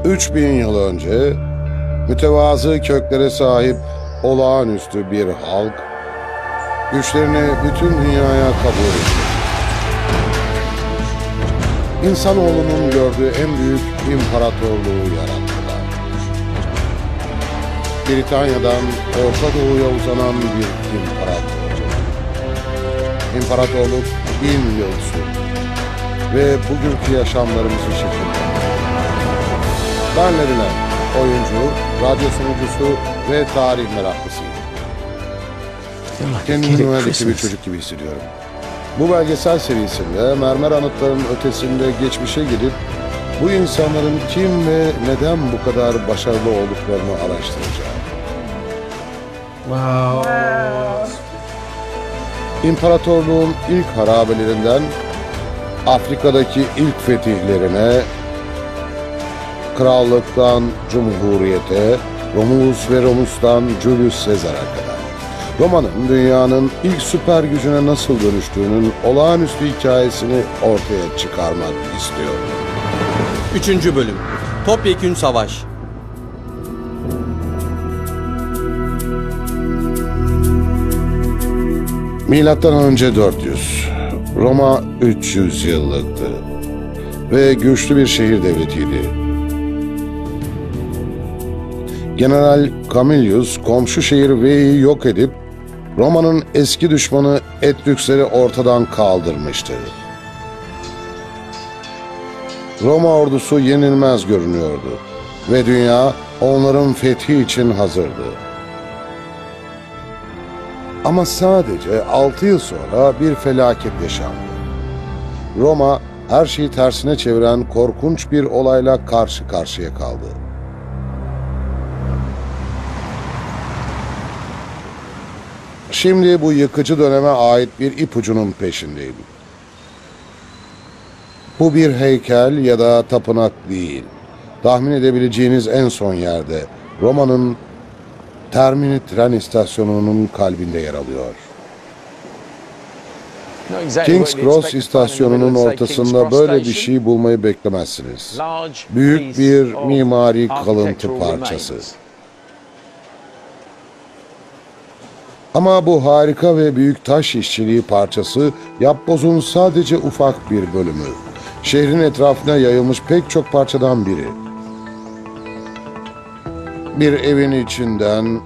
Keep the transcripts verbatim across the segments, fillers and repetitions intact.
üç bin yıl önce mütevazı köklere sahip olağanüstü bir halk güçlerini bütün dünyaya kabul etti. İnsanoğlunun gördüğü en büyük imparatorluğu yarattılar. Britanya'dan Orta Doğu'ya uzanan bir imparatorluk. İmparatorluk bin yıl sürdü ve bugünkü yaşamlarımızı şekillendirdi. Ben Lerine, oyuncu, radyo sunucusu ve tarih meraklısıyım. Kendimi Noel'deki bir çocuk gibi hissediyorum. Bu belgesel serisinde mermer anıtların ötesinde geçmişe gidip bu insanların kim ve neden bu kadar başarılı olduklarını araştıracağım. Wow. İmparatorluğun ilk harabelerinden Afrika'daki ilk fetihlerine, krallıktan cumhuriyete, Romulus ve Remus'tan Julius Caesar'a kadar. Roma'nın dünyanın ilk süper gücüne nasıl dönüştüğünün olağanüstü hikayesini ortaya çıkarmak istiyorum. Üçüncü bölüm. Topyekün Savaş. Milattan önce dört yüz. Roma üç yüz yıllıktı ve güçlü bir şehir devletiydi. General Camillus komşu şehir Veii yok edip Roma'nın eski düşmanı Etrüksleri ortadan kaldırmıştı. Roma ordusu yenilmez görünüyordu ve dünya onların fethi için hazırdı. Ama sadece altı yıl sonra bir felaket yaşandı. Roma her şeyi tersine çeviren korkunç bir olayla karşı karşıya kaldı. Şimdi bu yıkıcı döneme ait bir ipucunun peşindeyim. Bu bir heykel ya da tapınak değil. Tahmin edebileceğiniz en son yerde Roma'nın Termini tren istasyonunun kalbinde yer alıyor. King's Cross istasyonunun ortasında böyle bir şey bulmayı beklemezsiniz. Büyük bir mimari kalıntı parçası. Ama bu harika ve büyük taş işçiliği parçası yapbozun sadece ufak bir bölümü. Şehrin etrafına yayılmış pek çok parçadan biri. Bir evin içinden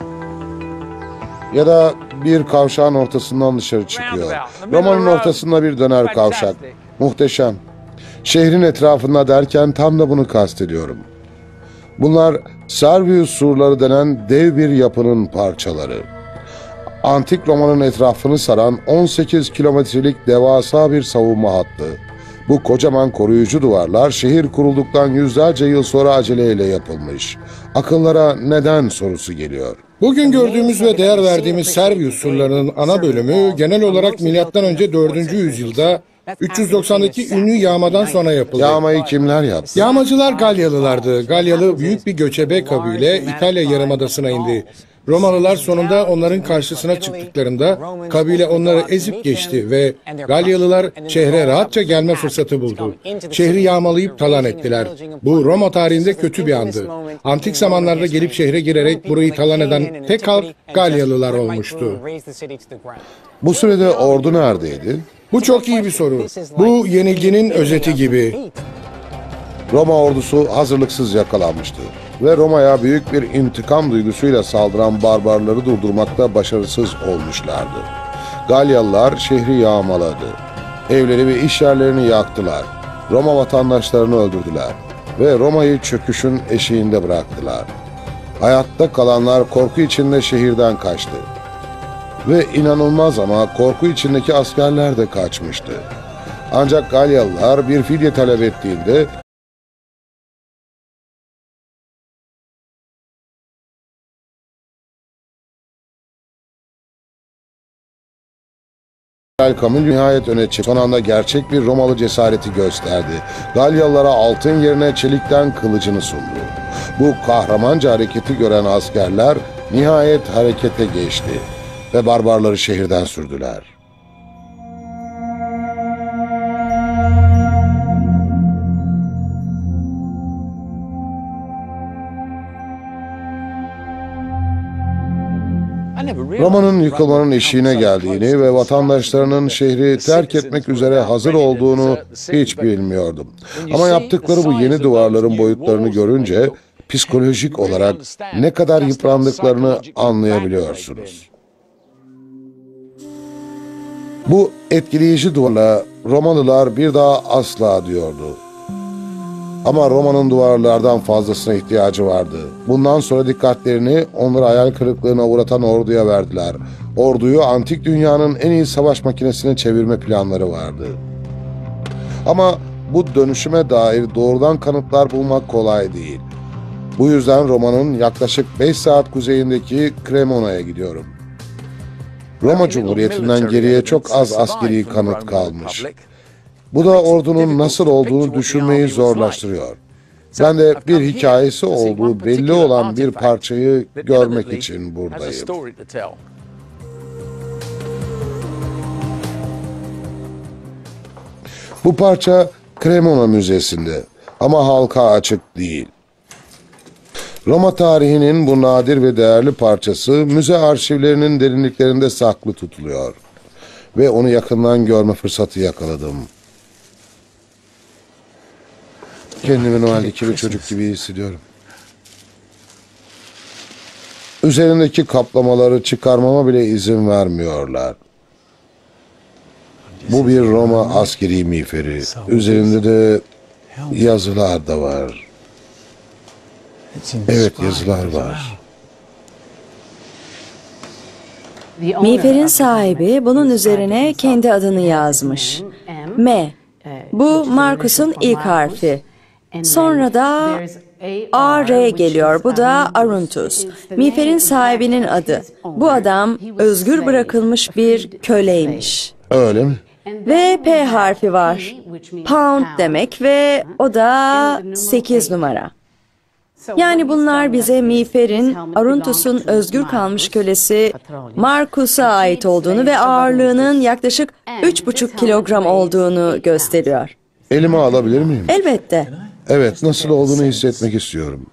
ya da bir kavşağın ortasından dışarı çıkıyor. Roma'nın ortasında bir döner kavşak. Muhteşem. Şehrin etrafında derken tam da bunu kastediyorum. Bunlar Servius surları denen dev bir yapının parçaları. Antik Roma'nın etrafını saran on sekiz kilometrelik devasa bir savunma hattı. Bu kocaman koruyucu duvarlar şehir kurulduktan yüzlerce yıl sonra aceleyle yapılmış. Akıllara neden sorusu geliyor. Bugün gördüğümüz ve değer verdiğimiz Servius surlarının ana bölümü genel olarak milattan önce dördüncü yüzyılda üç yüz doksandaki ünlü yağmadan sonra yapıldı. Yağmayı kimler yaptı? Yağmacılar Galyalılardı. Galyalı büyük bir göçebe kabile İtalya Yarımadası'na indi. Romalılar sonunda onların karşısına çıktıklarında kabile onları ezip geçti ve Galyalılar şehre rahatça gelme fırsatı buldu. Şehri yağmalayıp talan ettiler. Bu Roma tarihinde kötü bir andı. Antik zamanlarda gelip şehre girerek burayı talan eden tek halk Galyalılar olmuştu. Bu sürede ordu neredeydi? Bu çok iyi bir soru. Bu yenilginin özeti gibi. Roma ordusu hazırlıksız yakalanmıştı ve Roma'ya büyük bir intikam duygusuyla saldıran barbarları durdurmakta başarısız olmuşlardı. Galyalılar şehri yağmaladı. Evleri ve iş yerlerini yaktılar. Roma vatandaşlarını öldürdüler ve Roma'yı çöküşün eşiğinde bıraktılar. Hayatta kalanlar korku içinde şehirden kaçtı. Ve inanılmaz ama korku içindeki askerler de kaçmıştı. Ancak Galyalılar bir fidye talep ettiğinde Camillus nihayet öne çıktı. Son anda gerçek bir Romalı cesareti gösterdi. Galyalılara altın yerine çelikten kılıcını sundu. Bu kahramanca hareketi gören askerler nihayet harekete geçti ve barbarları şehirden sürdüler. Roma'nın yıkılmanın eşiğine geldiğini ve vatandaşlarının şehri terk etmek üzere hazır olduğunu hiç bilmiyordum. Ama yaptıkları bu yeni duvarların boyutlarını görünce psikolojik olarak ne kadar yıprandıklarını anlayabiliyorsunuz. Bu etkileyici duvarla Romalılar bir daha asla diyordu. Ama Roma'nın duvarlardan fazlasına ihtiyacı vardı. Bundan sonra dikkatlerini onları hayal kırıklığına uğratan orduya verdiler. Orduyu antik dünyanın en iyi savaş makinesine çevirme planları vardı. Ama bu dönüşüme dair doğrudan kanıtlar bulmak kolay değil. Bu yüzden Roma'nın yaklaşık beş saat kuzeyindeki Cremona'ya gidiyorum. Roma Cumhuriyeti'nden geriye çok az askeri kanıt kalmış. Bu da ordunun nasıl olduğunu düşünmeyi zorlaştırıyor. Ben de bir hikayesi olduğu belli olan bir parçayı görmek için buradayım. Bu parça Cremona Müzesi'nde ama halka açık değil. Roma tarihinin bu nadir ve değerli parçası müze arşivlerinin derinliklerinde saklı tutuluyor. Ve onu yakından görme fırsatı yakaladım. Kendimi Noel'deki bir çocuk gibi hissediyorum. Üzerindeki kaplamaları çıkarmama bile izin vermiyorlar. Bu bir Roma askeri miğferi. Üzerinde de yazılar da var. Evet, yazılar var. Miğferin sahibi bunun üzerine kendi adını yazmış. M. Bu Markus'un ilk harfi. Sonra da A R geliyor. Bu da Aruntus. Miğferin sahibinin adı. Bu adam özgür bırakılmış bir köleymiş. Öyle mi? Ve P harfi var. Pound demek ve o da sekiz numara. Yani bunlar bize miğferin Aruntus'un özgür kalmış kölesi Markus'a ait olduğunu ve ağırlığının yaklaşık üç buçuk kilogram olduğunu gösteriyor. Elime alabilir miyim? Elbette. Evet, nasıl olduğunu hissetmek istiyorum.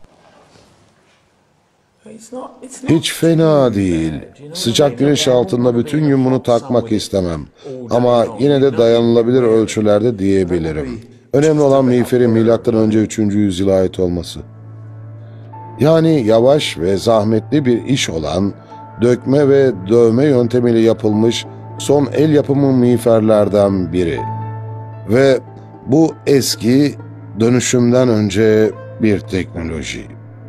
Hiç fena değil. Sıcak güneş altında bütün gün bunu takmak istemem. Ama yine de dayanılabilir ölçülerde diyebilirim. Önemli olan miğferin milattan önce üçüncü yüzyıla ait olması. Yani yavaş ve zahmetli bir iş olan dökme ve dövme yöntemiyle yapılmış son el yapımı miğferlerden biri. Ve bu eski, dönüşümden önce bir teknoloji.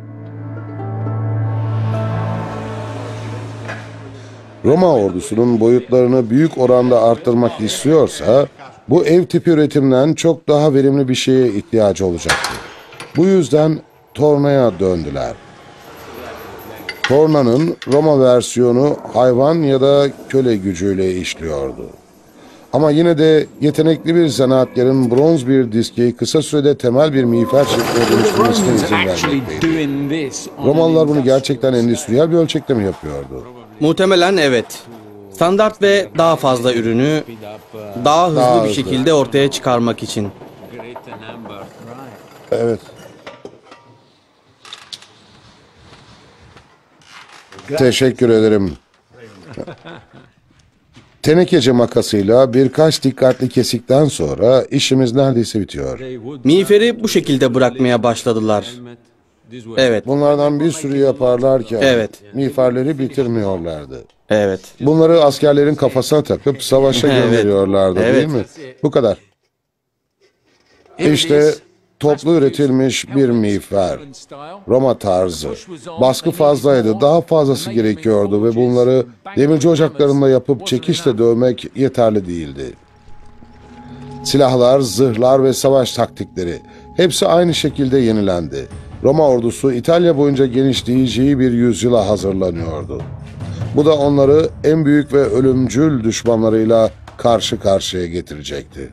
Roma ordusunun boyutlarını büyük oranda arttırmak istiyorsa, bu ev tipi üretimden çok daha verimli bir şeye ihtiyacı olacaktı. Bu yüzden tornaya döndüler. Tornanın Roma versiyonu hayvan ya da köle gücüyle işliyordu. Ama yine de yetenekli bir zanaatkarın bronz bir diski kısa sürede temel bir miğfer şekline dönüştürmesine izin vermekteydi. Romalılar bunu gerçekten endüstriyel bir ölçekte mi yapıyordu? Muhtemelen evet. Standart ve daha fazla ürünü daha hızlı Daha bir hızlı. şekilde ortaya çıkarmak için. Evet. Teşekkür ederim. Tenekeci makasıyla birkaç dikkatli kesikten sonra işimiz neredeyse bitiyor. Miğferi bu şekilde bırakmaya başladılar. Evet, Bunlardan bir sürü yaparlarken Evet. miğferleri bitirmiyorlardı. evet. Bunları askerlerin kafasına takıp savaşa Evet. gönderiyorlardı, değil Evet. mi? Bu kadar. İşte toplu üretilmiş bir miğfer. Roma tarzı. Baskı fazlaydı, daha fazlası gerekiyordu ve bunları demirci ocaklarında yapıp çekişle dövmek yeterli değildi. Silahlar, zırhlar ve savaş taktikleri hepsi aynı şekilde yenilendi. Roma ordusu İtalya boyunca genişleyeceği bir yüzyıla hazırlanıyordu. Bu da onları en büyük ve ölümcül düşmanlarıyla karşı karşıya getirecekti.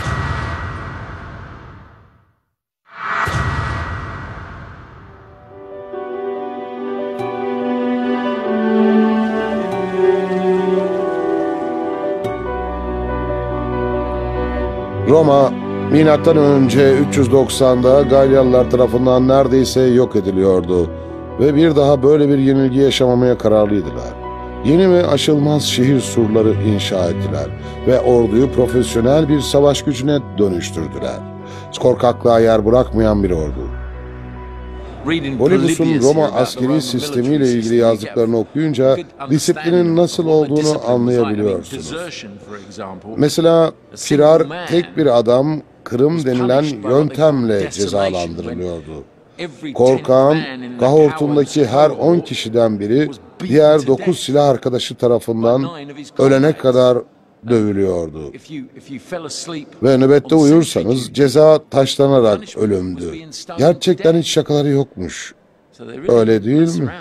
Roma, milattan önce üç yüz doksan'da Galyalılar tarafından neredeyse yok ediliyordu ve bir daha böyle bir yenilgi yaşamamaya kararlıydılar. yeni ve aşılmaz şehir surları inşa ettiler ve orduyu profesyonel bir savaş gücüne dönüştürdüler. Korkaklığa yer bırakmayan bir ordu. Polybus'un Roma askeri sistemiyle ilgili yazdıklarını okuyunca disiplinin nasıl olduğunu anlayabiliyorsunuz. Mesela firar tek bir adam Kırım denilen yöntemle cezalandırılıyordu. Korkağın kahortundaki her on kişiden biri diğer dokuz silah arkadaşı tarafından ölene kadar dövülüyordu. Ve nöbette uyursanız ceza taşlanarak ölümdü. Gerçekten hiç şakaları yokmuş. Öyle değil mi?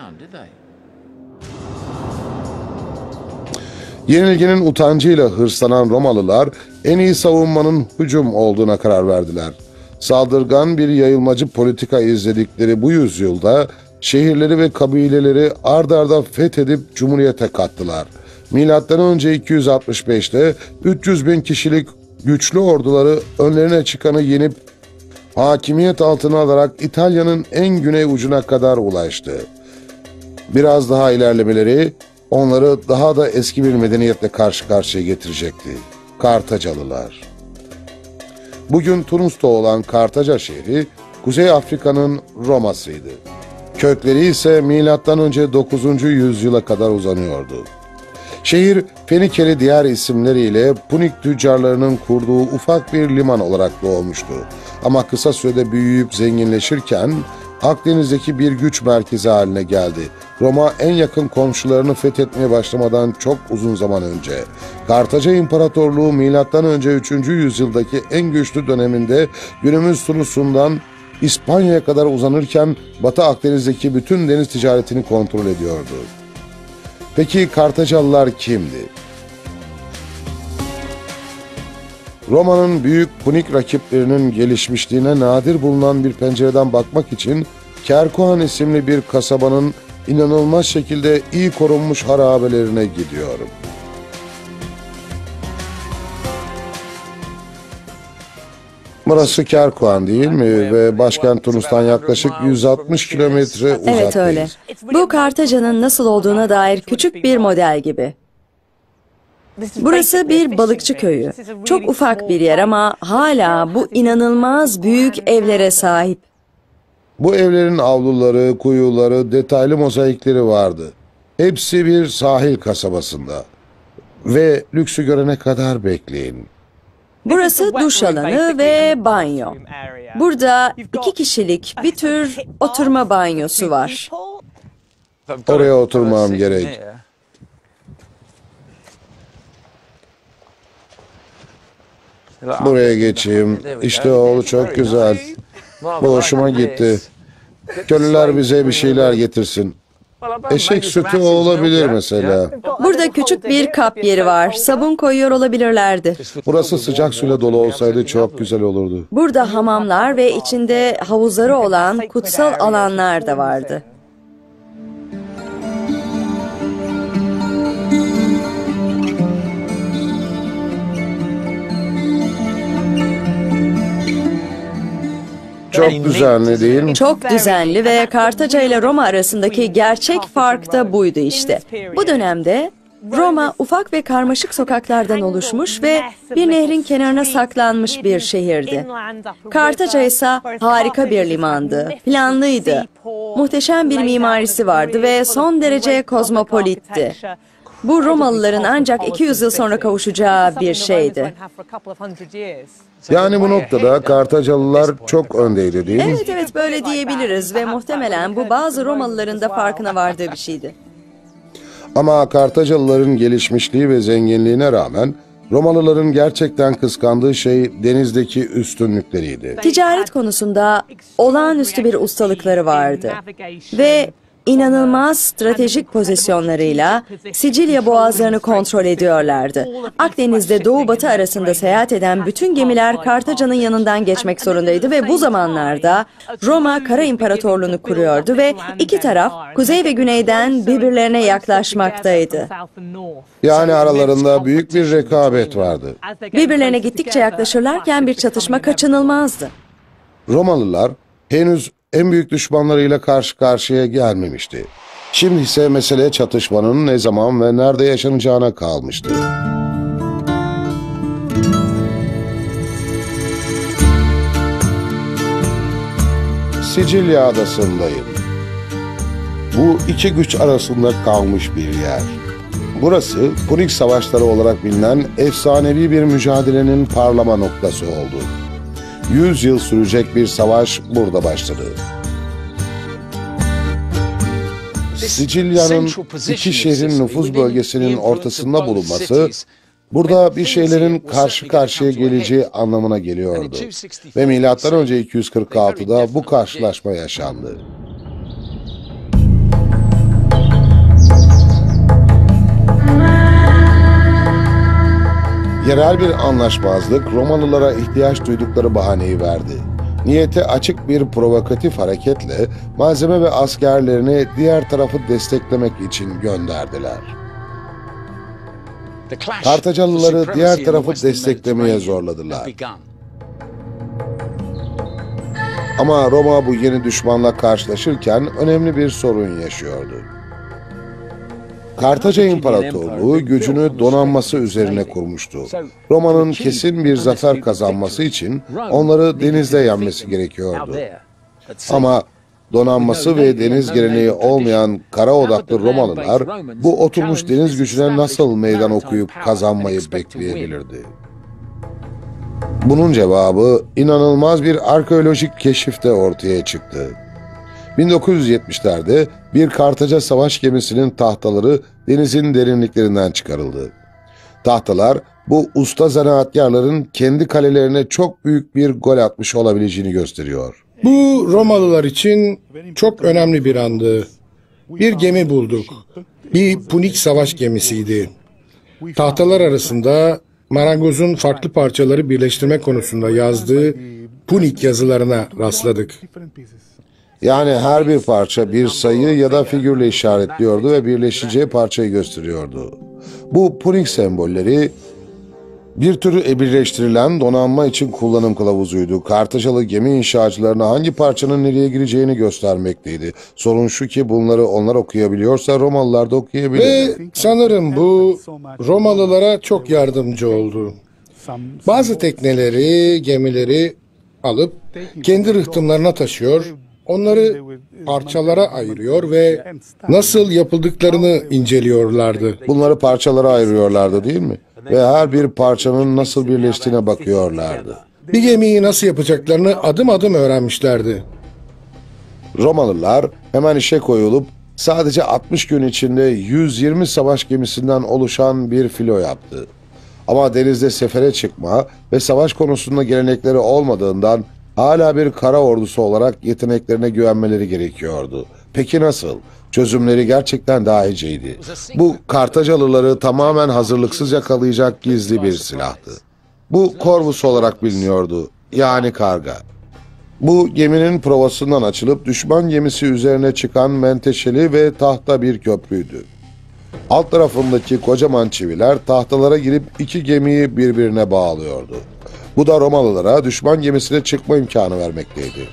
Yenilginin utancıyla hırslanan Romalılar en iyi savunmanın hücum olduğuna karar verdiler. Saldırgan bir yayılmacı politika izledikleri bu yüzyılda şehirleri ve kabileleri ard arda fethedip cumhuriyete kattılar. Milattan önce iki yüz altmış beşte üç yüz bin kişilik güçlü orduları önlerine çıkanı yenip hakimiyet altına alarak İtalya'nın en güney ucuna kadar ulaştı. Biraz daha ilerlemeleri onları daha da eski bir medeniyetle karşı karşıya getirecekti. Kartacalılar. Bugün Tunus'ta olan Kartaca şehri, Kuzey Afrika'nın Roma'sıydı. Kökleri ise milattan önce dokuzuncu yüzyıla kadar uzanıyordu. Şehir, Fenikeli diğer isimleriyle Punik tüccarlarının kurduğu ufak bir liman olarak doğmuştu. Ama kısa sürede büyüyüp zenginleşirken Akdeniz'deki bir güç merkezi haline geldi. Roma en yakın komşularını fethetmeye başlamadan çok uzun zaman önce. Kartaca İmparatorluğu milattan önce üçüncü yüzyıldaki en güçlü döneminde günümüz Tunus'undan İspanya'ya kadar uzanırken Batı Akdeniz'deki bütün deniz ticaretini kontrol ediyordu. Peki Kartacalılar kimdi? Roma'nın büyük Punik rakiplerinin gelişmişliğine nadir bulunan bir pencereden bakmak için Kerkuhan isimli bir kasabanın inanılmaz şekilde iyi korunmuş harabelerine gidiyorum. Burası Kerkuhan değil mi? Ve başkent Tunus'tan yaklaşık yüz altmış kilometre uzaktayız. Evet öyle. Bu Kartaca'nın nasıl olduğuna dair küçük bir model gibi. Burası bir balıkçı köyü. Çok ufak bir yer ama hala bu inanılmaz büyük evlere sahip. Bu evlerin avluları, kuyuları, detaylı mozaikleri vardı. Hepsi bir sahil kasabasında. Ve lüksü görene kadar bekleyin. Burası duş alanı ve banyo. Burada iki kişilik bir tür oturma banyosu var. Oraya oturmam gerek. Buraya geçeyim. İşte oğlu çok güzel. Bu hoşuma gitti. Köylüler bize bir şeyler getirsin. Eşek sütü olabilir mesela. Burada küçük bir kap yeri var. Sabun koyuyor olabilirlerdi. Burası sıcak suyla dolu olsaydı çok güzel olurdu. Burada hamamlar ve içinde havuzları olan kutsal alanlar da vardı. Çok düzenli değil mi? Çok düzenli ve Kartaca ile Roma arasındaki gerçek fark da buydu işte. Bu dönemde Roma ufak ve karmaşık sokaklardan oluşmuş ve bir nehrin kenarına saklanmış bir şehirdi. Kartaca ise harika bir limandı, planlıydı, muhteşem bir mimarisi vardı ve son derece kozmopolitti. Bu Romalıların ancak iki yüz yıl sonra kavuşacağı bir şeydi. Yani bu noktada Kartacalılar çok öndeydi değil mi? Evet evet böyle diyebiliriz ve muhtemelen bu bazı Romalıların da farkına vardığı bir şeydi. Ama Kartacalıların gelişmişliği ve zenginliğine rağmen Romalıların gerçekten kıskandığı şey denizdeki üstünlükleriydi. Ticaret konusunda olağanüstü bir ustalıkları vardı ve inanılmaz stratejik pozisyonlarıyla Sicilya boğazlarını kontrol ediyorlardı. Akdeniz'de doğu batı arasında seyahat eden bütün gemiler Kartaca'nın yanından geçmek zorundaydı ve bu zamanlarda Roma Kara İmparatorluğunu kuruyordu ve iki taraf kuzey ve güneyden birbirlerine yaklaşmaktaydı. Yani aralarında büyük bir rekabet vardı. Birbirlerine gittikçe yaklaşırlarken bir çatışma kaçınılmazdı. Romalılar henüz en büyük düşmanlarıyla karşı karşıya gelmemişti. Şimdi ise mesele çatışmanın ne zaman ve nerede yaşanacağına kalmıştı. Sicilya adasındayım. Bu iki güç arasında kalmış bir yer. Burası Punik Savaşları olarak bilinen efsanevi bir mücadelenin parlama noktası oldu. Yüz yıl sürecek bir savaş burada başladı. Sicilya'nın iki şehrin nüfuz bölgesinin ortasında bulunması, burada bir şeylerin karşı karşıya geleceği anlamına geliyordu. Ve milattan önce iki yüz kırk altıda bu karşılaşma yaşandı. Yerel bir anlaşmazlık Romalılara ihtiyaç duydukları bahaneyi verdi. Niyeti açık bir provokatif hareketle malzeme ve askerlerini diğer tarafı desteklemek için gönderdiler. Kartacalıları diğer tarafı desteklemeye zorladılar. Ama Roma bu yeni düşmanla karşılaşırken önemli bir sorun yaşıyordu. Kartaca İmparatorluğu gücünü donanması üzerine kurmuştu. Roma'nın kesin bir zafer kazanması için onları denizde yenmesi gerekiyordu. Ama donanması ve deniz geleneği olmayan kara odaklı Romalılar bu oturmuş deniz gücüne nasıl meydan okuyup kazanmayı bekleyebilirdi? Bunun cevabı inanılmaz bir arkeolojik keşifte ortaya çıktı. bin dokuz yüz yetmişlerde bir Kartaca savaş gemisinin tahtaları denizin derinliklerinden çıkarıldı. Tahtalar bu usta zanaatkarların kendi kalelerine çok büyük bir gol atmış olabileceğini gösteriyor. Bu Romalılar için çok önemli bir andı. Bir gemi bulduk. Bir Punik savaş gemisiydi. Tahtalar arasında marangozun farklı parçaları birleştirme konusunda yazdığı Punik yazılarına rastladık. Yani her bir parça bir sayı ya da figürle işaretliyordu ve birleşeceği parçayı gösteriyordu. Bu Punik sembolleri bir tür birleştirilen donanma için kullanım kılavuzuydu. Kartacalı gemi inşaatçılarına hangi parçanın nereye gireceğini göstermekteydi. Sorun şu ki bunları onlar okuyabiliyorsa Romalılar da okuyabilir. Ve sanırım bu Romalılara çok yardımcı oldu. Bazı tekneleri, gemileri alıp kendi rıhtımlarına taşıyor, onları parçalara ayırıyor ve nasıl yapıldıklarını inceliyorlardı. Bunları parçalara ayırıyorlardı değil mi? Ve her bir parçanın nasıl birleştiğine bakıyorlardı. Bir gemiyi nasıl yapacaklarını adım adım öğrenmişlerdi. Romalılar hemen işe koyulup sadece altmış gün içinde yüz yirmi savaş gemisinden oluşan bir filo yaptı. Ama denizde sefere çıkma ve savaş konusunda gelenekleri olmadığından hala bir kara ordusu olarak yeteneklerine güvenmeleri gerekiyordu. Peki nasıl? Çözümleri gerçekten dahiceydi. Bu Kartacalıları tamamen hazırlıksız yakalayacak gizli bir silahtı. Bu Corvus olarak biliniyordu, yani karga. Bu geminin provasından açılıp düşman gemisi üzerine çıkan menteşeli ve tahta bir köprüydü. Alt tarafındaki kocaman çiviler tahtalara girip iki gemiyi birbirine bağlıyordu. Bu da Romalılara düşman gemisine çıkma imkanı vermekteydi.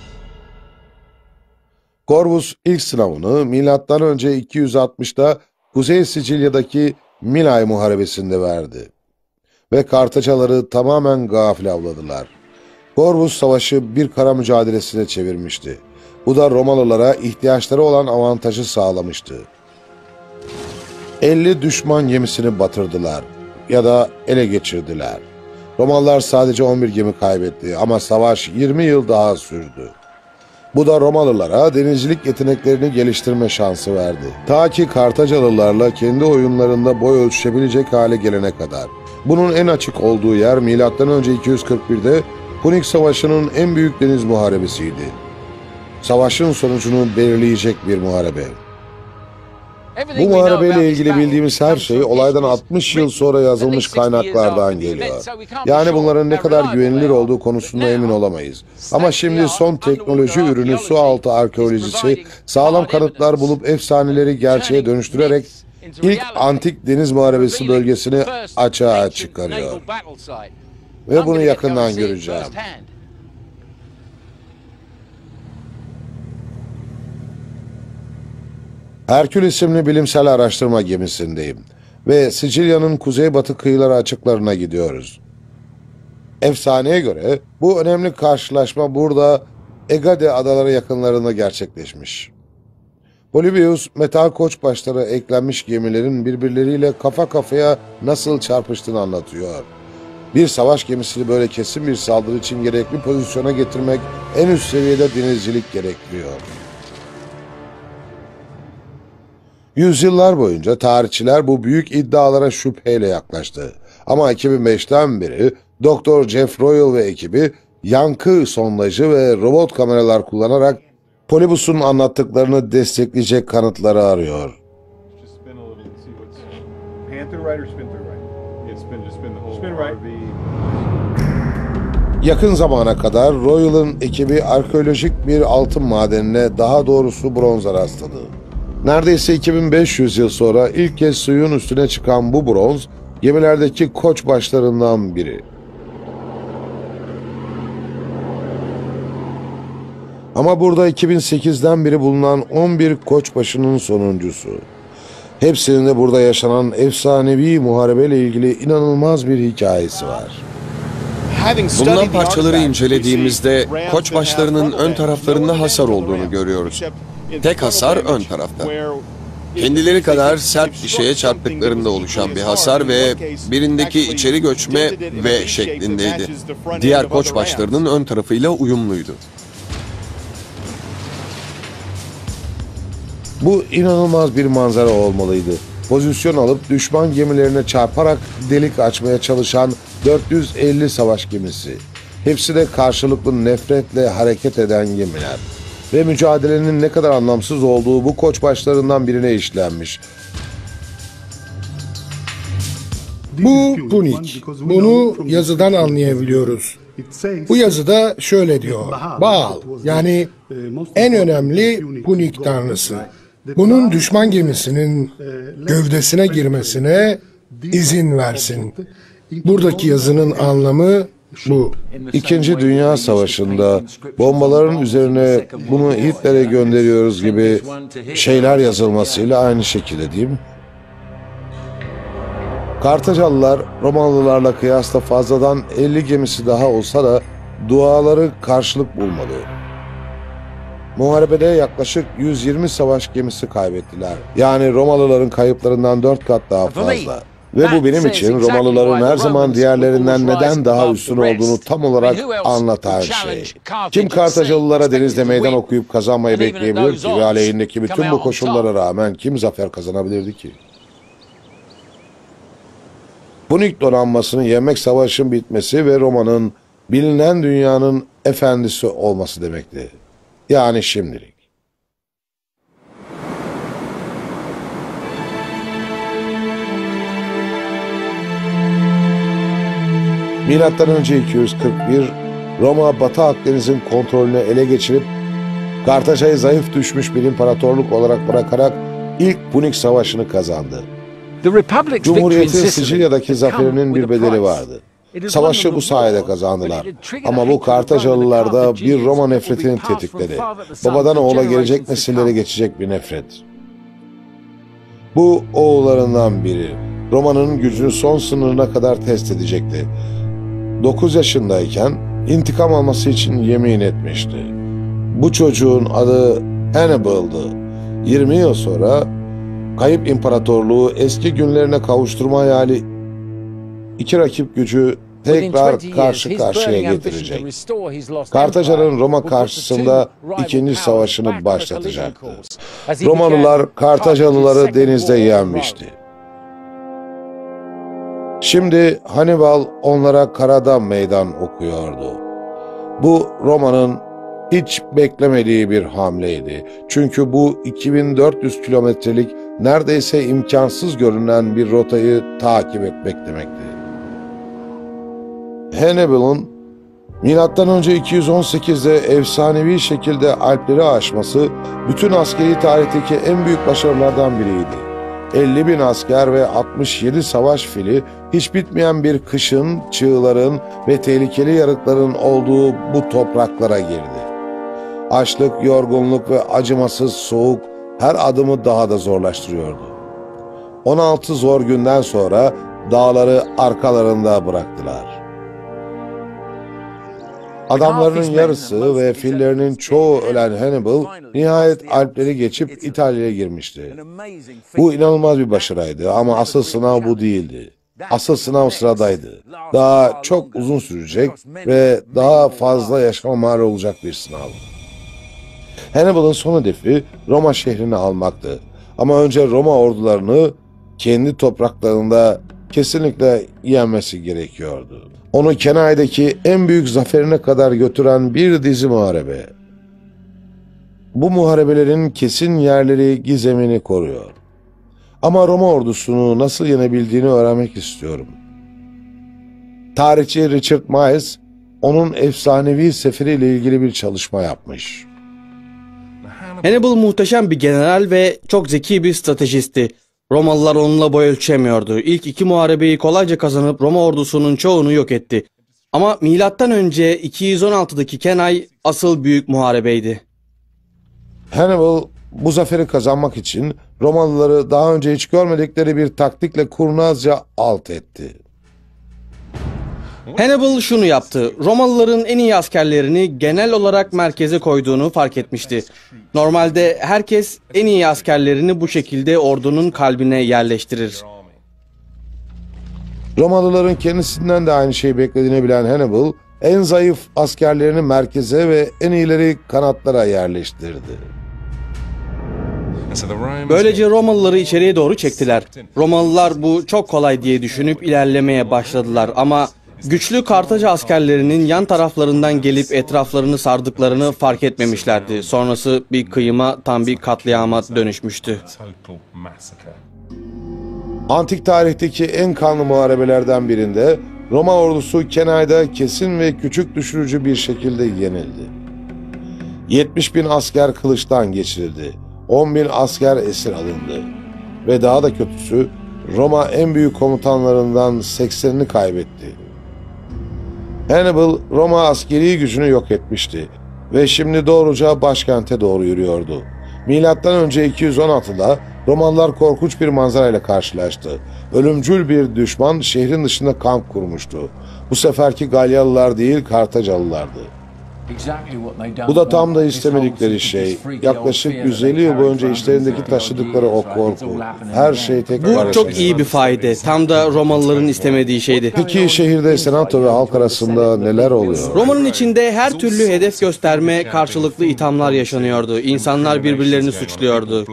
Corvus ilk sınavını milattan önce iki yüz altmışta Kuzey Sicilya'daki Milay Muharebesi'nde verdi. Ve Kartacaları tamamen gafil avladılar. Corvus savaşı bir kara mücadelesine çevirmişti. Bu da Romalılara ihtiyaçları olan avantajı sağlamıştı. elli düşman gemisini batırdılar ya da ele geçirdiler. Romalılar sadece on bir gemi kaybetti ama savaş yirmi yıl daha sürdü. Bu da Romalılara denizcilik yeteneklerini geliştirme şansı verdi. Ta ki Kartacalılarla kendi oyunlarında boy ölçüşebilecek hale gelene kadar. Bunun en açık olduğu yer milattan önce iki yüz kırk birde Punik Savaşı'nın en büyük deniz muharebesiydi. Savaşın sonucunu belirleyecek bir muharebe. Bu muharebeyle ilgili bildiğimiz her şey olaydan altmış yıl sonra yazılmış kaynaklardan geliyor. Yani bunların ne kadar güvenilir olduğu konusunda emin olamayız. Ama şimdi son teknoloji ürünü su altı arkeolojisi sağlam kanıtlar bulup efsaneleri gerçeğe dönüştürerek ilk antik deniz muharebesi bölgesini açığa çıkarıyor. Ve bunu yakından göreceğim. Herkül isimli bilimsel araştırma gemisindeyim ve Sicilya'nın kuzeybatı kıyıları açıklarına gidiyoruz. Efsaneye göre bu önemli karşılaşma burada Egade adaları yakınlarında gerçekleşmiş. Polybius, metal koçbaşları eklenmiş gemilerin birbirleriyle kafa kafaya nasıl çarpıştığını anlatıyor. Bir savaş gemisini böyle kesin bir saldırı için gerekli pozisyona getirmek en üst seviyede denizcilik gerektiriyor. Yüzyıllar boyunca tarihçiler bu büyük iddialara şüpheyle yaklaştı. Ama iki bin beşten beri Doktor Jeff Royal ve ekibi yankı sondajı ve robot kameralar kullanarak Polybus'un anlattıklarını destekleyecek kanıtları arıyor. Yakın zamana kadar Royal'ın ekibi arkeolojik bir altın madenine, daha doğrusu bronza rastladı. Neredeyse iki bin beş yüz yıl sonra ilk kez suyun üstüne çıkan bu bronz, gemilerdeki koç başlarından biri. Ama burada iki bin sekizden beri bulunan on bir koçbaşının sonuncusu. Hepsinin de burada yaşanan efsanevi muharebeyle ilgili inanılmaz bir hikayesi var. Bulunan parçaları incelediğimizde koçbaşlarının ön taraflarında hasar olduğunu görüyoruz. Tek hasar ön tarafta. Kendileri kadar sert bir şeye çarptıklarında oluşan bir hasar ve birindeki içeri göçme V şeklindeydi. Diğer koçbaşlarının ön tarafıyla uyumluydu. Bu inanılmaz bir manzara olmalıydı. Pozisyon alıp düşman gemilerine çarparak delik açmaya çalışan dört yüz elli savaş gemisi. Hepsi de karşılıklı nefretle hareket eden gemiler. Ve mücadelenin ne kadar anlamsız olduğu bu koçbaşlarından birine işlenmiş. Bu Punik. Bunu yazıdan anlayabiliyoruz. Bu yazıda şöyle diyor. Baal, yani en önemli Punik tanrısı. Bunun düşman gemisinin gövdesine girmesine izin versin. Buradaki yazının anlamı bu. İkinci Dünya Savaşı'nda bombaların üzerine bunu Hitler'e gönderiyoruz gibi şeyler yazılmasıyla aynı şekilde, değil mi? Kartacalılar Romalılarla kıyasla fazladan elli gemisi daha olsa da duaları karşılık bulmadı. Muharebede yaklaşık yüz yirmi savaş gemisi kaybettiler. Yani Romalıların kayıplarından dört kat daha fazla. Ve bu benim için Romalıların her zaman diğerlerinden neden daha üstün olduğunu tam olarak anlatan şey. Kim Kartacalılara denizde meydan okuyup kazanmayı bekleyebilir ki? Ve aleyhindeki bütün bu koşullara rağmen kim zafer kazanabilirdi ki? Punik donanmasının yemek savaşın bitmesi ve Roma'nın bilinen dünyanın efendisi olması demekti. Yani şimdilik. Milattan önce iki yüz kırk bir, Roma Batı Akdeniz'in kontrolünü ele geçirip Kartaca'yı zayıf düşmüş bir imparatorluk olarak bırakarak ilk Punik Savaşı'nı kazandı. Cumhuriyetin Sicilya'daki zaferinin bir bedeli vardı. Savaşı bu sayede kazandılar. Ama bu Kartacalılarda bir Roma nefretini tetikledi. Babadan oğula gelecek nesillere geçecek bir nefret. Bu oğullarından biri Roma'nın gücünü son sınırına kadar test edecekti. dokuz yaşındayken intikam alması için yemin etmişti. Bu çocuğun adı Hannibal'dı. yirmi yıl sonra kayıp imparatorluğu eski günlerine kavuşturma hayali iki rakip gücü tekrar karşı karşıya getirecek. Kartaca'nın Roma karşısında ikinci savaşını başlatacaktı. Romalılar Kartacalıları denizde yenmişti. Şimdi Hannibal onlara karada meydan okuyordu. Bu Roma'nın hiç beklemediği bir hamleydi. Çünkü bu iki bin dört yüz kilometrelik neredeyse imkansız görünen bir rotayı takip etmek demekti. Hannibal'ın milattan önce iki yüz on sekizde efsanevi şekilde Alpleri aşması bütün askeri tarihteki en büyük başarılardan biriydi. elli bin asker ve altmış yedi savaş fili hiç bitmeyen bir kışın, çığların ve tehlikeli yarıkların olduğu bu topraklara girdi. Açlık, yorgunluk ve acımasız soğuk her adımı daha da zorlaştırıyordu. on altı zor günden sonra dağları arkalarında bıraktılar. Adamlarının yarısı ve fillerinin çoğu ölen Hannibal nihayet Alpleri geçip İtalya'ya girmişti. Bu inanılmaz bir başarıydı ama asıl sınav bu değildi. Asıl sınav sıradaydı. Daha çok uzun sürecek ve daha fazla yaşama mal olacak bir sınav. Hannibal'ın son hedefi Roma şehrini almaktı. Ama önce Roma ordularını kendi topraklarında kesinlikle yenmesi gerekiyordu. Onu Kenai'deki en büyük zaferine kadar götüren bir dizi muharebe. Bu muharebelerin kesin yerleri gizemini koruyor. Ama Roma ordusunu nasıl yenebildiğini öğrenmek istiyorum. Tarihçi Richard Miles, onun efsanevi seferiyle ilgili bir çalışma yapmış. Hannibal muhteşem bir general ve çok zeki bir stratejisti. Romalılar onunla boy ölçemiyordu. İlk iki muharebeyi kolayca kazanıp Roma ordusunun çoğunu yok etti. Ama milattan önce iki yüz on altıdaki Kenai asıl büyük muharebeydi. Hannibal bu zaferi kazanmak için Romalıları daha önce hiç görmedikleri bir taktikle kurnazca alt etti. Hannibal şunu yaptı. Romalıların en iyi askerlerini genel olarak merkeze koyduğunu fark etmişti. Normalde herkes en iyi askerlerini bu şekilde ordunun kalbine yerleştirir. Romalıların kendisinden de aynı şeyi beklediğini bilen Hannibal, en zayıf askerlerini merkeze ve en iyileri kanatlara yerleştirdi. Böylece Romalıları içeriye doğru çektiler. Romalılar bu çok kolay diye düşünüp ilerlemeye başladılar ama güçlü Kartaca askerlerinin yan taraflarından gelip etraflarını sardıklarını fark etmemişlerdi. Sonrası bir kıyıma, tam bir katliama dönüşmüştü. Antik tarihteki en kanlı muharebelerden birinde Roma ordusu Kenai'de kesin ve küçük düşürücü bir şekilde yenildi. yetmiş bin asker kılıçtan geçirildi. on bin asker esir alındı. Ve daha da kötüsü, Roma en büyük komutanlarından seksenini kaybetti. Hannibal, Roma askeri gücünü yok etmişti ve şimdi doğruca başkente doğru yürüyordu. Milattan önce iki yüz on altıda Romalılar korkunç bir manzarayla karşılaştı. Ölümcül bir düşman şehrin dışında kamp kurmuştu. Bu seferki Galyalılar değil, Kartacalılardı. Bu da tam da istemedikleri şey. Yaklaşık yüz elli yıl boyunca işlerindeki taşıdıkları o korku. Her şey tekrar Bu çok iyi bir faide. Tam da Romalıların istemediği şeydi. Peki şehirde senato ve halk arasında neler oluyor? Roma'nın içinde her türlü hedef gösterme, karşılıklı ithamlar yaşanıyordu. İnsanlar birbirlerini suçluyordu.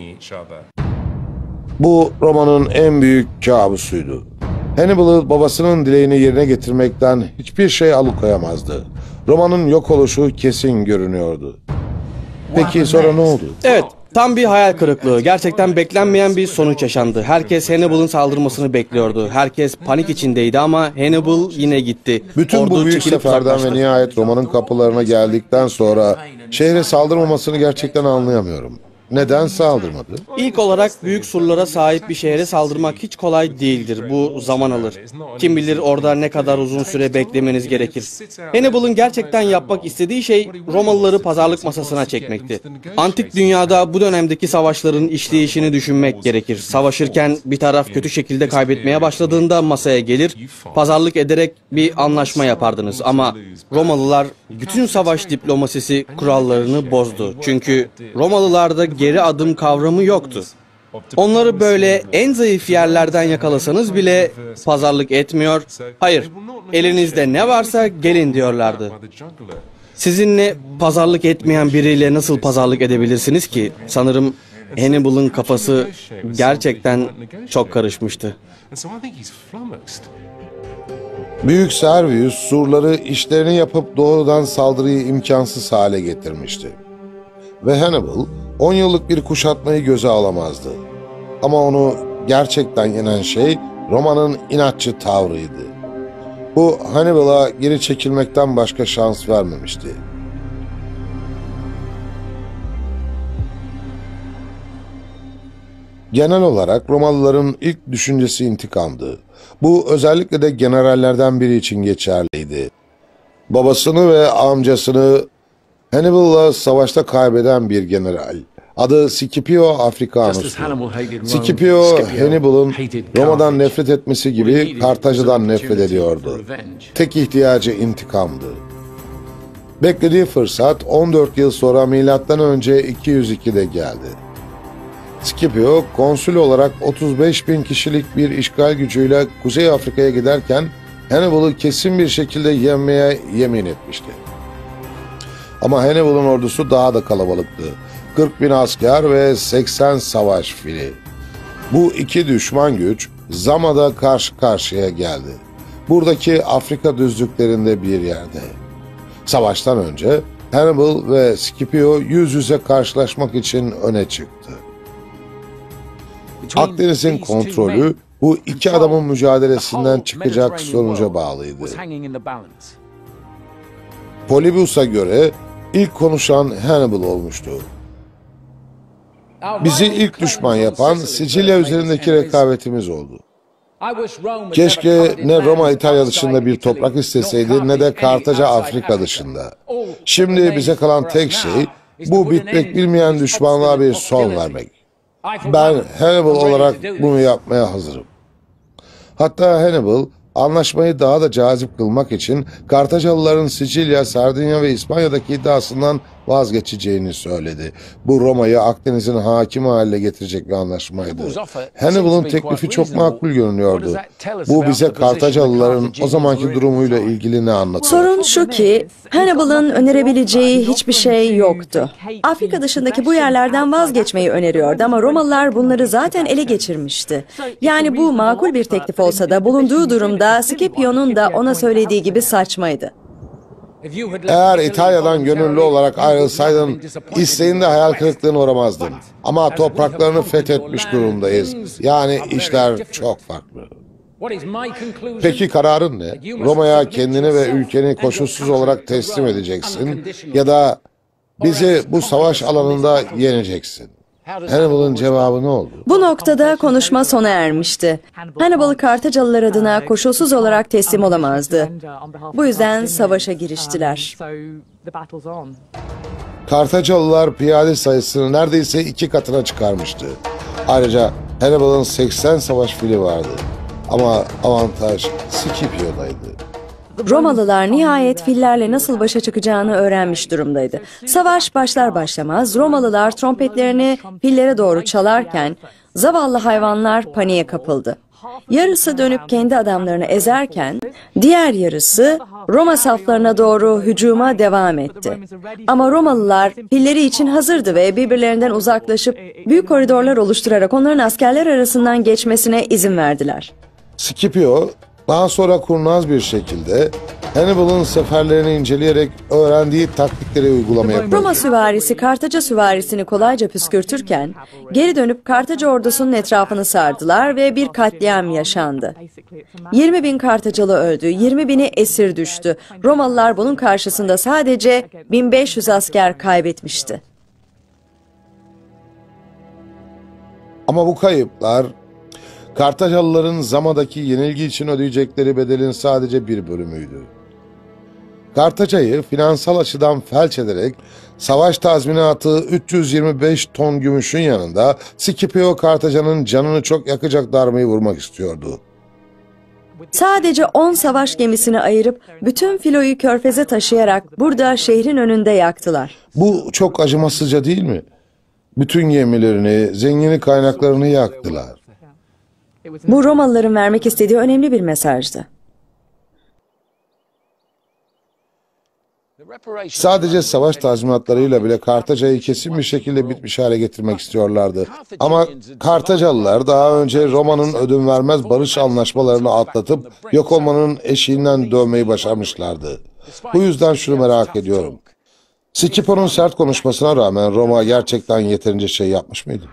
Bu Roma'nın en büyük kabusuydu. Hannibal'ı babasının dileğini yerine getirmekten hiçbir şey alıkoyamazdı. Roma'nın yok oluşu kesin görünüyordu. Peki sonra ne oldu? Evet, tam bir hayal kırıklığı. Gerçekten beklenmeyen bir sonuç yaşandı. Herkes Hannibal'ın saldırmasını bekliyordu. Herkes panik içindeydi ama Hannibal yine gitti. Bütün Ordu bu büyük çekilip seferden uzaklaştı. ve nihayet Roma'nın kapılarına geldikten sonra şehre saldırmamasını gerçekten anlayamıyorum. Neden saldırmadı? İlk olarak büyük surlara sahip bir şehre saldırmak hiç kolay değildir. Bu zaman alır. Kim bilir orada ne kadar uzun süre beklemeniz gerekir. Hannibal'ın gerçekten yapmak istediği şey Romalıları pazarlık masasına çekmekti. Antik dünyada bu dönemdeki savaşların işleyişini düşünmek gerekir. Savaşırken bir taraf kötü şekilde kaybetmeye başladığında masaya gelir, pazarlık ederek bir anlaşma yapardınız. Ama Romalılar bütün savaş diplomasisi kurallarını bozdu. Çünkü Romalılarda geri adım kavramı yoktu. Onları böyle en zayıf yerlerden yakalasanız bile pazarlık etmiyor, hayır, elinizde ne varsa gelin diyorlardı. Sizinle pazarlık etmeyen biriyle nasıl pazarlık edebilirsiniz ki? Sanırım Hannibal'ın kafası gerçekten çok karışmıştı. Büyük Servius surları işlerini yapıp doğrudan saldırıyı imkansız hale getirmişti. Ve Hannibal on yıllık bir kuşatmayı göze alamazdı. Ama onu gerçekten yenen şey Roma'nın inatçı tavrıydı. Bu Hannibal'a geri çekilmekten başka şans vermemişti. Genel olarak Romalıların ilk düşüncesi intikamdı. Bu özellikle de generallerden biri için geçerliydi. Babasını ve amcasını Hannibal'la savaşta kaybeden bir general, Adı Scipio Africanus'tu. Scipio, Hannibal'ın Roma'dan nefret etmesi gibi Kartaca'dan nefret ediyordu. Tek ihtiyacı intikamdı. Beklediği fırsat on dört yıl sonra milattan önce iki yüz ikide geldi. Scipio, konsül olarak otuz beş bin kişilik bir işgal gücüyle Kuzey Afrika'ya giderken Hannibal'ı kesin bir şekilde yenmeye yemin etmişti. Ama Hannibal'ın ordusu daha da kalabalıktı. kırk bin asker ve seksen savaş fili. Bu iki düşman güç Zama'da karşı karşıya geldi. Buradaki Afrika düzlüklerinde bir yerde. Savaştan önce Hannibal ve Scipio yüz yüze karşılaşmak için öne çıktı. Akdeniz'in kontrolü bu iki adamın mücadelesinden çıkacak sonuca bağlıydı. Polybus'a göre ilk konuşan Hannibal olmuştu. Bizi ilk düşman yapan Sicilya üzerindeki rekabetimiz oldu. Keşke ne Roma İtalya dışında bir toprak isteseydi ne de Kartaca Afrika dışında. Şimdi bize kalan tek şey bu bitmek bilmeyen düşmanlığa bir son vermek. Ben Hannibal olarak bunu yapmaya hazırım. Hatta Hannibal anlaşmayı daha da cazip kılmak için Kartacalıların Sicilya, Sardinya ve İspanya'daki iddiasından vazgeçeceğini söyledi. Bu Roma'yı Akdeniz'in hakimi haline getirecek bir anlaşmaydı. Hannibal'ın teklifi çok makul görünüyordu. Bu bize Kartacalıların o zamanki durumuyla ilgili ne anlatıyor? Sorun şu ki Hannibal'ın önerebileceği hiçbir şey yoktu. Afrika dışındaki bu yerlerden vazgeçmeyi öneriyordu ama Romalılar bunları zaten ele geçirmişti. Yani bu makul bir teklif olsa da bulunduğu durumda Scipio'nun da ona söylediği gibi saçmaydı. Eğer İtalya'dan gönüllü olarak ayrılsaydın, isteğinde hayal kırıklığına uğramazdın. Ama topraklarını fethetmiş durumdayız. Yani işler çok farklı. Peki kararın ne? Roma'ya kendini ve ülkeni koşulsuz olarak teslim edeceksin ya da bizi bu savaş alanında yeneceksin. Hannibal'ın cevabı ne oldu? Bu noktada konuşma sona ermişti. Hannibal Kartacalılar adına koşulsuz olarak teslim olamazdı. Bu yüzden savaşa giriştiler. Kartacalılar piyade sayısını neredeyse iki katına çıkarmıştı. Ayrıca Hannibal'ın seksen savaş fili vardı. Ama avantaj Scipio'daydı. Romalılar nihayet fillerle nasıl başa çıkacağını öğrenmiş durumdaydı. Savaş başlar başlamaz Romalılar trompetlerini fillere doğru çalarken zavallı hayvanlar paniğe kapıldı. Yarısı dönüp kendi adamlarını ezerken diğer yarısı Roma saflarına doğru hücuma devam etti. Ama Romalılar filleri için hazırdı ve birbirlerinden uzaklaşıp büyük koridorlar oluşturarak onların askerler arasından geçmesine izin verdiler. Scipio daha sonra kurnaz bir şekilde Hannibal'ın seferlerini inceleyerek öğrendiği taktikleri uygulamaya koydu. Roma süvarisi Kartaca süvarisini kolayca püskürtürken geri dönüp Kartaca ordusunun etrafını sardılar ve bir katliam yaşandı. yirmi bin Kartacalı öldü, yirmi bini esir düştü. Romalılar bunun karşısında sadece bin beş yüz asker kaybetmişti. Ama bu kayıplar Kartacalıların Zama'daki yenilgi için ödeyecekleri bedelin sadece bir bölümüydü. Kartaca'yı finansal açıdan felç ederek savaş tazminatı üç yüz yirmi beş ton gümüşün yanında Scipio Kartaca'nın canını çok yakacak darbeyi vurmak istiyordu. Sadece on savaş gemisini ayırıp bütün filoyu körfeze taşıyarak burada şehrin önünde yaktılar. Bu çok acımasızca değil mi? Bütün gemilerini, zengin kaynaklarını yaktılar. Bu Romalıların vermek istediği önemli bir mesajdı. Sadece savaş tazminatlarıyla bile Kartaca'yı kesin bir şekilde bitmiş hale getirmek istiyorlardı. Ama Kartacalılar daha önce Roma'nın ödün vermez barış anlaşmalarını atlatıp yok olmanın eşiğinden dönmeyi başarmışlardı. Bu yüzden şunu merak ediyorum. Scipio'nun sert konuşmasına rağmen Roma gerçekten yeterince şey yapmış mıydı?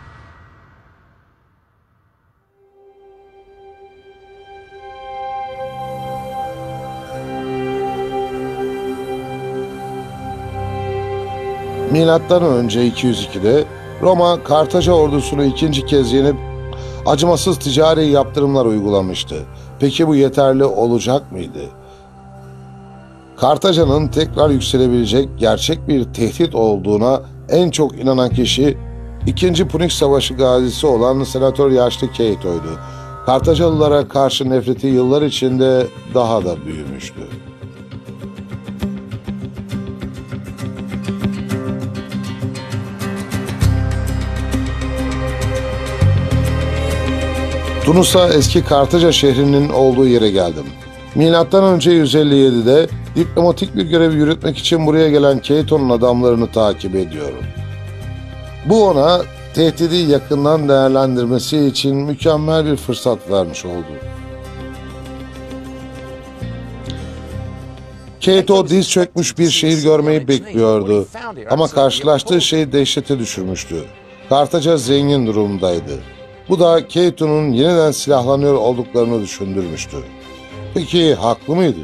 Milattan önce iki yüz ikide Roma Kartaca ordusunu ikinci kez yenip acımasız ticari yaptırımlar uygulamıştı. Peki bu yeterli olacak mıydı? Kartaca'nın tekrar yükselebilecek gerçek bir tehdit olduğuna en çok inanan kişi İkinci Punik Savaşı gazisi olan Senatör Yaşlı Keito'ydu. Kartacalılara karşı nefreti yıllar içinde daha da büyümüştü. Tunus'a eski Kartaca şehrinin olduğu yere geldim. Milattan önce yüz elli yedi'de diplomatik bir görev yürütmek için buraya gelen Keito'nun adamlarını takip ediyorum. Bu ona tehdidi yakından değerlendirmesi için mükemmel bir fırsat vermiş oldu. Keito diz çökmüş bir şehir görmeyi bekliyordu ama karşılaştığı şey dehşete düşürmüştü. Kartaca zengin durumdaydı. Bu da Keito'nun yeniden silahlanıyor olduklarını düşündürmüştü. Peki haklı mıydı?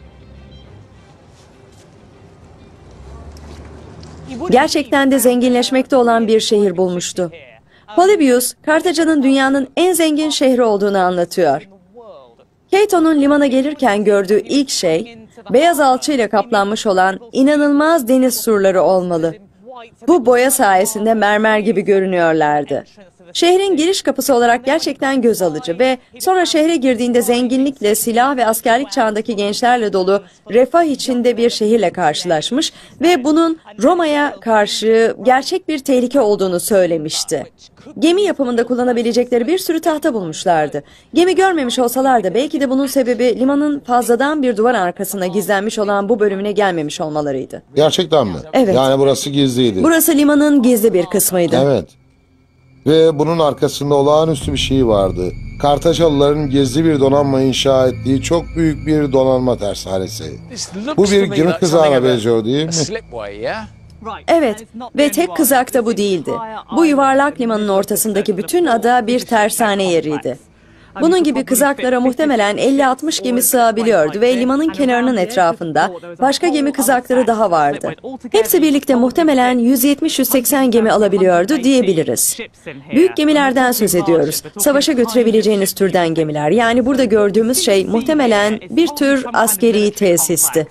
Gerçekten de zenginleşmekte olan bir şehir bulmuştu. Polybius, Kartaca'nın dünyanın en zengin şehri olduğunu anlatıyor. Keito'nun limana gelirken gördüğü ilk şey, beyaz alçıyla kaplanmış olan inanılmaz deniz surları olmalı. Bu boya sayesinde mermer gibi görünüyorlardı. Şehrin giriş kapısı olarak gerçekten göz alıcı ve sonra şehre girdiğinde zenginlikle, silah ve askerlik çağındaki gençlerle dolu refah içinde bir şehirle karşılaşmış ve bunun Roma'ya karşı gerçek bir tehlike olduğunu söylemişti. Gemi yapımında kullanabilecekleri bir sürü tahta bulmuşlardı. Gemi görmemiş olsalar da belki de bunun sebebi limanın fazladan bir duvar arkasına gizlenmiş olan bu bölümüne gelmemiş olmalarıydı. Gerçekten mi? Evet. Yani burası gizliydi. Burası limanın gizli bir kısmıydı. Evet. Ve bunun arkasında olağanüstü bir şey vardı. Kartacalıların gizli bir donanma inşa ettiği çok büyük bir donanma tersanesi. Bu bir gemi kızağına benziyor değil mi? Evet ve tek kızak da bu değildi. Bu yuvarlak limanın ortasındaki bütün ada bir tersane yeriydi. Bunun gibi kızaklara muhtemelen elli altmış gemi sığabiliyordu ve limanın kenarının etrafında başka gemi kızakları daha vardı. Hepsi birlikte muhtemelen yüz yetmiş yüz seksen gemi alabiliyordu diyebiliriz. Büyük gemilerden söz ediyoruz. Savaşa götürebileceğiniz türden gemiler. Yani burada gördüğümüz şey muhtemelen bir tür askeri tesisti.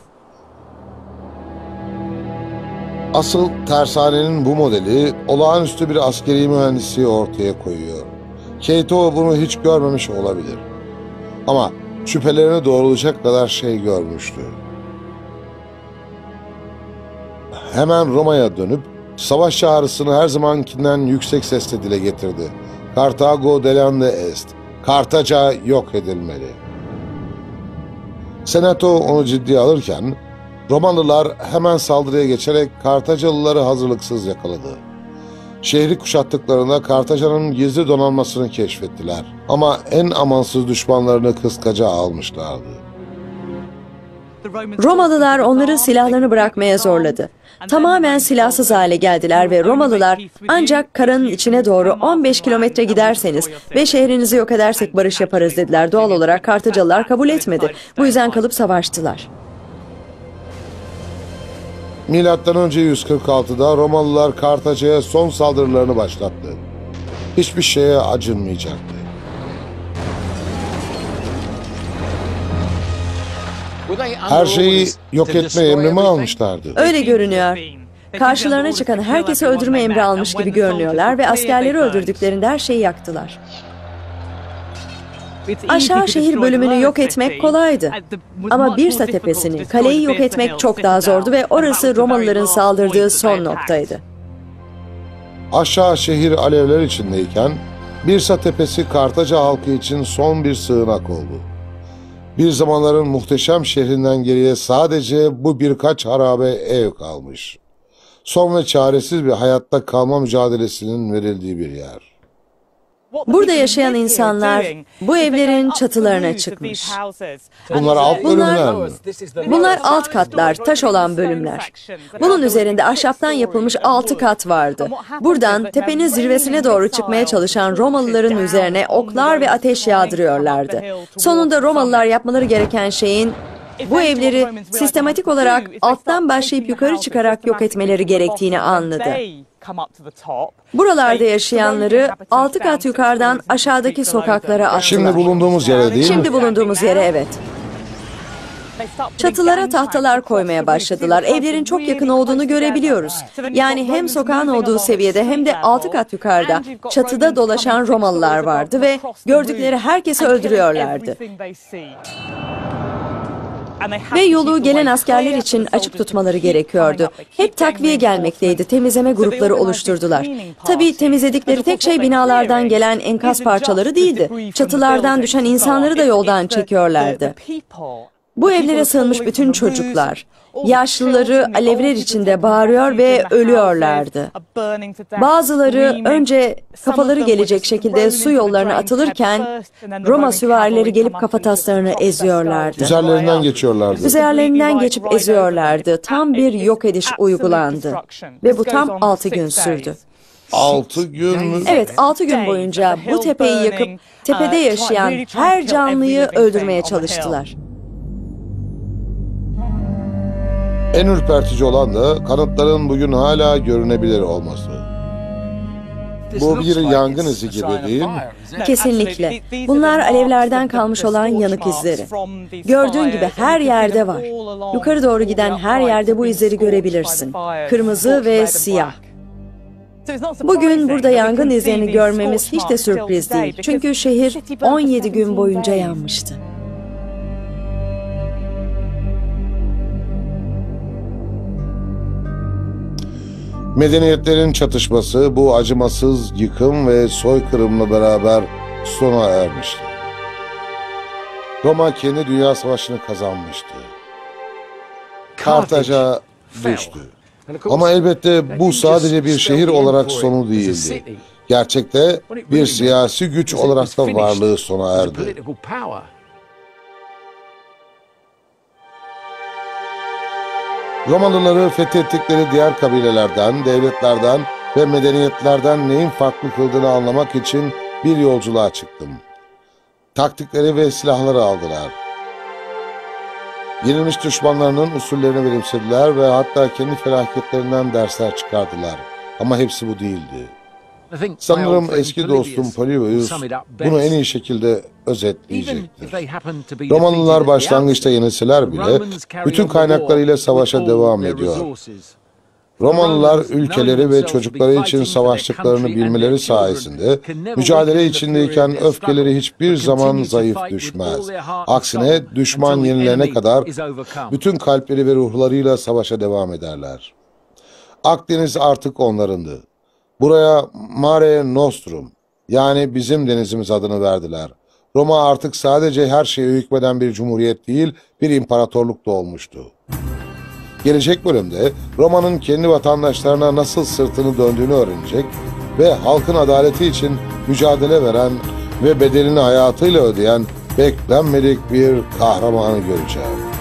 Asıl tersanenin bu modeli olağanüstü bir askeri mühendisliği ortaya koyuyor. Keito bunu hiç görmemiş olabilir. Ama şüphelerini doğrulayacak kadar şey görmüştü. Hemen Roma'ya dönüp savaş çağrısını her zamankinden yüksek sesle dile getirdi. Kartago delende est. Kartaca yok edilmeli. Senato onu ciddiye alırken Romalılar hemen saldırıya geçerek Kartacalıları hazırlıksız yakaladı. Şehri kuşattıklarında Kartaca'nın gizli donanmasını keşfettiler. Ama en amansız düşmanlarını kıskaca almışlardı. Romalılar onları silahlarını bırakmaya zorladı. Tamamen silahsız hale geldiler ve Romalılar ancak karanın içine doğru on beş kilometre giderseniz ve şehrinizi yok edersek barış yaparız dediler. Doğal olarak Kartacalılar kabul etmedi. Bu yüzden kalıp savaştılar. Milattan önce yüz kırk altı'da Romalılar Kartaca'ya son saldırılarını başlattı. Hiçbir şeye acınmayacaktı. Her şeyi yok etme emri mi almışlardı? Öyle görünüyor. Karşılarına çıkan herkesi öldürme emri almış gibi görünüyorlar ve askerleri öldürdüklerinde her şeyi yaktılar. Aşağı şehir bölümünü yok etmek kolaydı. Ama Birsa tepesini, kaleyi yok etmek çok daha zordu ve orası Romalıların saldırdığı son noktaydı. Aşağı şehir alevler içindeyken Birsa tepesi Kartaca halkı için son bir sığınak oldu. Bir zamanların muhteşem şehrinden geriye sadece bu birkaç harabe ev kalmış. Son ve çaresiz bir hayatta kalma mücadelesinin verildiği bir yer. Burada yaşayan insanlar bu evlerin çatılarına çıkmış. Bunlar alt bölümler mi? Bunlar alt katlar, taş olan bölümler. Bunun üzerinde ahşaptan yapılmış altı kat vardı. Buradan tepenin zirvesine doğru çıkmaya çalışan Romalıların üzerine oklar ve ateş yağdırıyorlardı. Sonunda Romalılar yapmaları gereken şeyin bu evleri sistematik olarak alttan başlayıp yukarı çıkarak yok etmeleri gerektiğini anladı. Buralarda yaşayanları altı kat yukarıdan aşağıdaki sokaklara attılar. Şimdi bulunduğumuz yere değil mi? Şimdi bulunduğumuz yere evet. Çatılara tahtalar koymaya başladılar. Evlerin çok yakın olduğunu görebiliyoruz. Yani hem sokağın olduğu seviyede hem de altı kat yukarıda çatıda dolaşan Romalılar vardı ve gördükleri herkesi öldürüyorlardı. Ve yolu gelen askerler için açık tutmaları gerekiyordu. Hep takviye gelmekteydi, temizleme grupları oluşturdular. Tabii temizledikleri tek şey binalardan gelen enkaz parçaları değildi. Çatılardan düşen insanları da yoldan çekiyorlardı. Bu evlere sığınmış bütün çocuklar, yaşlıları alevler içinde bağırıyor ve ölüyorlardı. Bazıları önce kafaları gelecek şekilde su yollarına atılırken Roma süvarileri gelip kafataslarını eziyorlardı. Üzerlerinden geçiyorlardı. Üzerlerinden geçip eziyorlardı. Tam bir yok ediş uygulandı. Ve bu tam altı gün sürdü. Altı gün mü? Evet, altı gün boyunca bu tepeyi yakıp tepede yaşayan her canlıyı öldürmeye çalıştılar. En ürpertici olan da kanıtların bugün hala görünebilir olması. Bu bir yangın izi gibi değil mi? Kesinlikle. Bunlar alevlerden kalmış olan yanık izleri. Gördüğün gibi her yerde var. Yukarı doğru giden her yerde bu izleri görebilirsin. Kırmızı ve siyah. Bugün burada yangın izlerini görmemiz hiç de sürpriz değil. Çünkü şehir on yedi gün boyunca yanmıştı. Medeniyetlerin çatışması bu acımasız yıkım ve soykırımla beraber sona ermişti. Roma kendi Dünya Savaşı'nı kazanmıştı. Kartaca düştü. Ama elbette bu sadece bir şehir olarak sonu değildi. Gerçekte bir siyasi güç olarak da varlığı sona erdi. Romalıları fethettikleri diğer kabilelerden, devletlerden ve medeniyetlerden neyin farklı kıldığını anlamak için bir yolculuğa çıktım. Taktikleri ve silahları aldılar. Yenilmiş düşmanlarının usullerini benimsediler ve hatta kendi felaketlerinden dersler çıkardılar. Ama hepsi bu değildi. Sanırım eski dostum Polybius bunu en iyi şekilde özetleyecektir. Romalılar başlangıçta yenilseler bile bütün kaynaklarıyla savaşa devam ediyor. Romalılar ülkeleri ve çocukları için savaştıklarını bilmeleri sayesinde mücadele içindeyken öfkeleri hiçbir zaman zayıf düşmez. Aksine düşman yenilene kadar bütün kalpleri ve ruhlarıyla savaşa devam ederler. Akdeniz artık onlarındı. Buraya Mare Nostrum, yani bizim denizimiz adını verdiler. Roma artık sadece her şeye hükmeden bir cumhuriyet değil, bir imparatorluk da olmuştu. Gelecek bölümde Roma'nın kendi vatandaşlarına nasıl sırtını döndüğünü öğrenecek ve halkın adaleti için mücadele veren ve bedelini hayatıyla ödeyen beklenmedik bir kahramanı göreceğim.